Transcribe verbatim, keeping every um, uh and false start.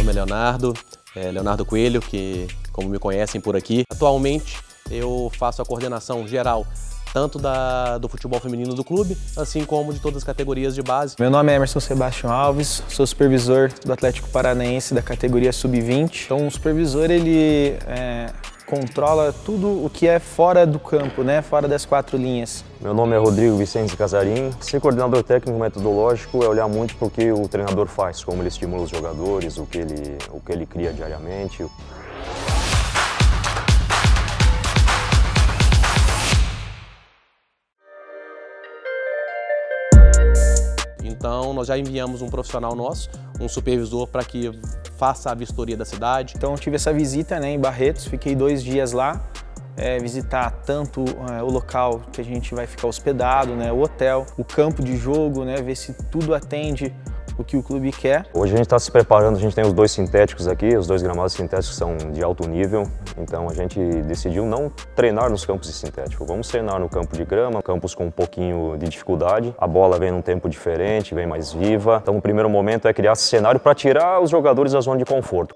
nome é Leonardo, é Leonardo Coelho, que como me conhecem por aqui. Atualmente eu faço a coordenação geral tanto da, do futebol feminino do clube, assim como de todas as categorias de base. Meu nome é Emerson Sebastião Alves, sou supervisor do Atlético Paranaense da categoria sub vinte. Então o supervisor ele é, controla tudo o que é fora do campo, né? Fora das quatro linhas. Meu nome é Rodrigo Vicente Casarim. Ser coordenador técnico metodológico é olhar muito para o que o treinador faz, como ele estimula os jogadores, o que ele, o que ele cria diariamente. Então nós já enviamos um profissional nosso, um supervisor, para que faça a vistoria da cidade. Então eu tive essa visita, né, em Barretos, fiquei dois dias lá, é, visitar tanto é, o local que a gente vai ficar hospedado, né, o hotel, o campo de jogo, né, ver se tudo atende o que o clube quer. Hoje a gente está se preparando, a gente tem os dois sintéticos aqui, os dois gramados sintéticos são de alto nível, então a gente decidiu não treinar nos campos de sintético, vamos treinar no campo de grama, campos com um pouquinho de dificuldade, a bola vem num tempo diferente, vem mais viva, então o primeiro momento é criar esse cenário para tirar os jogadores da zona de conforto.